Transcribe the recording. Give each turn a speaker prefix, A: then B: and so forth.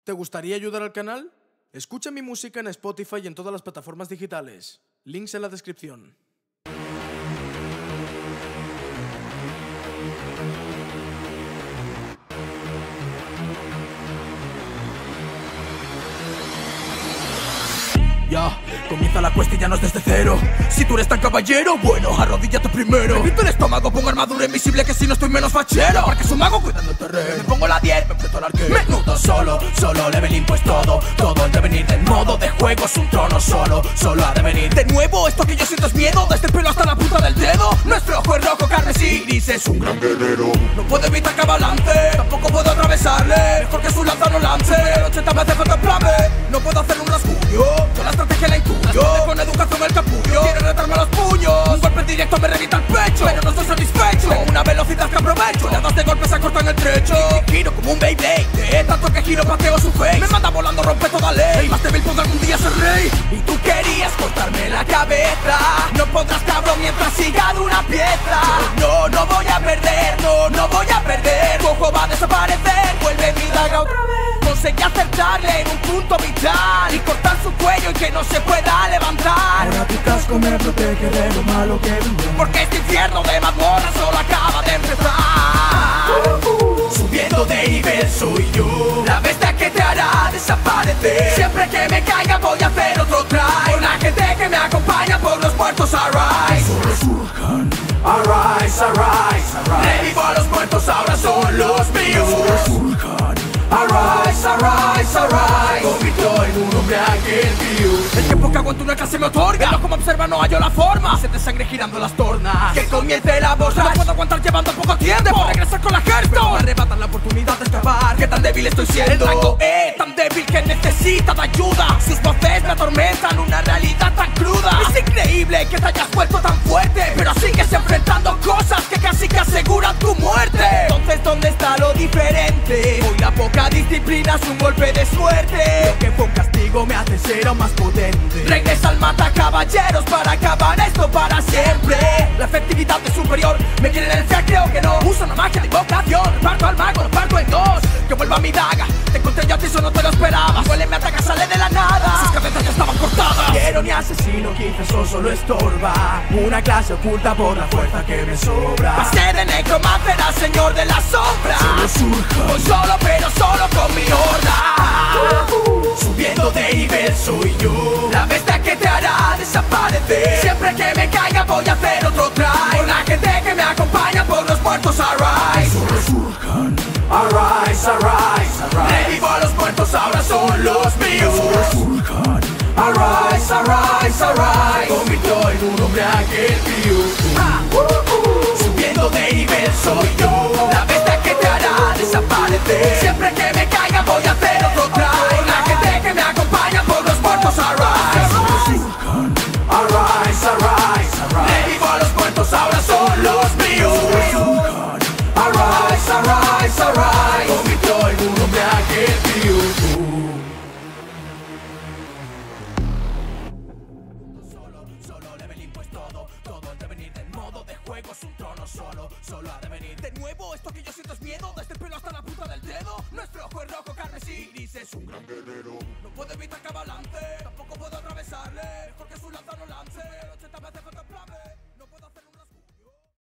A: ¿Te gustaría ayudar al canal? Escucha mi música en Spotify y en todas las plataformas digitales. Links en la descripción.
B: Ya, comienza la cuesta y ya no es desde cero. Si tú eres tan caballero, bueno, arrodíllate primero. Me quito el estómago, pongo armadura invisible que si no estoy menos fachero. Porque es un mago cuidando el terreno. Me pongo la 10, me enfrento al arquero. Menudo solo leveling pues todo el devenir del modo de juego es un trono solo ha de venir. De nuevo, esto que yo siento es miedo, desde el pelo hasta la punta del dedo. Nuestro ojo es rojo, carmesí, gris es un gran guerrero. No puedo evitar que balance, tampoco puedo atravesarle. Mejor que su lanza no lance, el 80 me hace falta plan B. No puedo hacer un rasguño, con la estrategia la intuyo. Con educación el capullo, quiere retarme los puños. Un golpe directo me revienta el pecho, pero no estoy satisfecho. Tengo una velocidad que aprovecho, oleadas de golpes se cortan el trecho. Giro como un Beyblade, de tanto que giro pateo su face. Me manda volando, rompe toda ley. El más débil podrá algún día ser rey. Y tú querías cortarme la cabeza, no podrás, cabrón, mientras siga de una pieza. No voy a perder, no voy a perder. Tu ojo va a desaparecer, vuelve mi daga otra vez. Conseguí acertarle en un punto vital y cortar su cuello y que no se pueda levantar.
C: Ahora tu casco me protege de lo malo que viví,
B: porque este infierno de mazmorra solo acaba de empezar. Subiendo de nivel soy yo, la bestia que te hará desaparecer. Siempre que me caiga voy a hacer otro try. Con la gente que me acompaña por los muertos, arise.
C: resurjan. Arise, arise, arise.
B: Revivo a los muertos, ahora son los míos.
C: Resurjan.
B: Arise, arise, arise. Convirtió en un hombre aquel view. El tiempo que aguanto una clase me otorga. El ojo me observa, no hallo la forma. Se te sangre girando las tornas. Que comience la voz. No puedo aguantar llevando poco tiempo. Debo regresar con la ejército. Me arrebatan la oportunidad de escapar. Qué tan débil estoy siendo. El rango es tan débil que necesita de ayuda. Sus voces me atormentan, una realidad tan cruda. Es increíble que te hayas vuelto tan fuerte, pero sigues enfrentando cosas que casi que aseguran tu muerte. Entonces, ¿dónde está lo diferente? Hoy la poca disciplina es un golpe de suerte. Lo que fue un castigo me hace ser aún más potente. Regresa al mata caballeros para acabar esto para siempre. La efectividad es superior, me quieren el fe, creo que no. Uso una magia de invocación, parto al mago, lo parto en dos. Que vuelva mi daga, te encontré yo a ti, eso no te lo esperaba. Huele, me ataca, sale de la nada. Sus cabezas ya estaban cortadas. Quiero ni asesino, quizás eso solo estorba. Una clase oculta por la fuerza que me sobra. Pasé de necromancer al señor de la sombra. Voy solo pero solo con mi horda. Subiendo de nivel soy yo, la bestia que te hará desaparecer. Siempre que me caiga voy a hacer otro try. Con la gente que me acompaña por los muertos, arise.
C: Resurjan. Arise, arise, arise.
B: Revivo a los muertos, ahora son los míos.
C: Resurjan.
B: Arise, arise, arise. Convirtió en un hombre aquel view. Subiendo de nivel soy yo, la bestia que te hará desaparecer. Siempre que me caiga voy a hacer otro try. Con la gente que me acompaña por los muertos, arise.
C: Resurjan. Arise, arise, arise.
B: Revivo a los muertos, ahora son los míos.
C: Resurjan.
B: Arise, arise, arise. Convirtió en un hombre aquel view. Solo leveling pues todo el devenir del modo de juego es un trono solo ha de venir. De nuevo, esto que yo siento es miedo, desde el pelo hasta la punta del dedo. Nuestro ojo es rojo, carmesí, gris es un gran guerrero. No puedo evitar que balance, tampoco puedo atravesarle. Mejor que su lanza no lance.